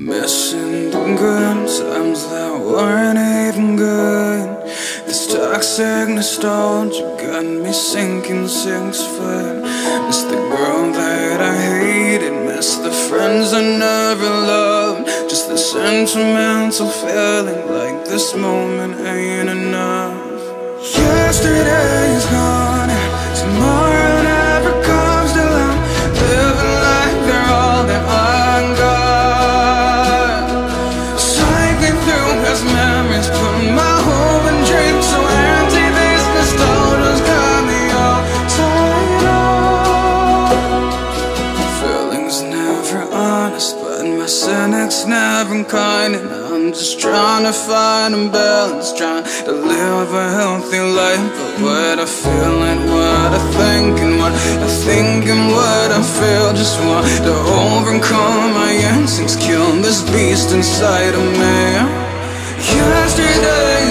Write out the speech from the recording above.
Missing the good times that weren't even good. This toxic nostalgia got me sinking 6 foot. Miss the girl that I hated, miss the friends I never loved. Just the sentimental feeling like this moment ain't enough. Yesterday is gone, tomorrow never comes till I'm living like they're all that I got. Cycling through past memories, put my hope and dreams so empty. This nostalgia's got me all tied up. Feelings never honest, but my cynics never kind. And I'm just trying to find a balance, trying to live a healthy life. But what I feel and what I think, and what I think and what I feel, just want to overcome my instincts, kill this beast inside of me. Yesterday